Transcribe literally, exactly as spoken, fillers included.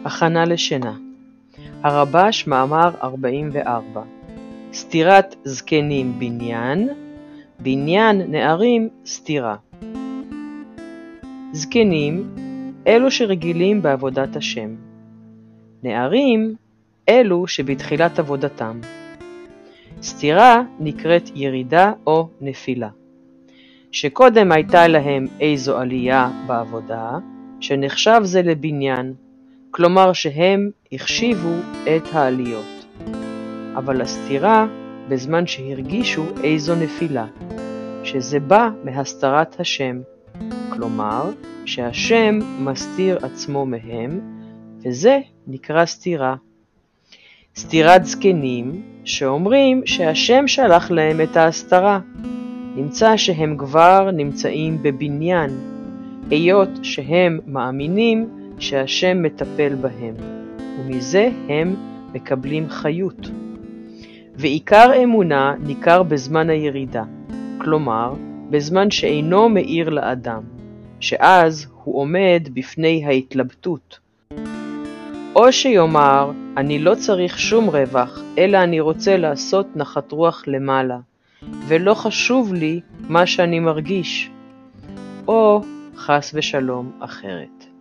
הכנה לשינה. הרב"ש מאמר ארבעים וארבע. סתירת זקנים בניין, בניין נערים סתירה. זקנים אלו שרגילים בעבודת השם. נערים אלו שבתחילת עבודתם. סתירה נקראת ירידה או נפילה. שקודם הייתה להם איזו עלייה בעבודה, שנחשב זה לבניין, כלומר שהם החשיבו את העליות. אבל הסתירה בזמן שהרגישו איזו נפילה, שזה בא מהסתרת השם, כלומר שהשם מסתיר עצמו מהם, וזה נקרא סתירה. סתירת זקנים שאומרים שהשם שלח להם את ההסתרה, נמצא שהם כבר נמצאים בבניין, היות שהם מאמינים שהשם מטפל בהם, ומזה הם מקבלים חיות. ועיקר אמונה ניכר בזמן הירידה, כלומר בזמן שאינו מאיר לאדם, שאז הוא עומד בפני ההתלבטות. או שיאמר, אני לא צריך שום רווח, אלא אני רוצה לעשות נחת רוח למעלה, ולא חשוב לי מה שאני מרגיש, או חס ושלום אחרת.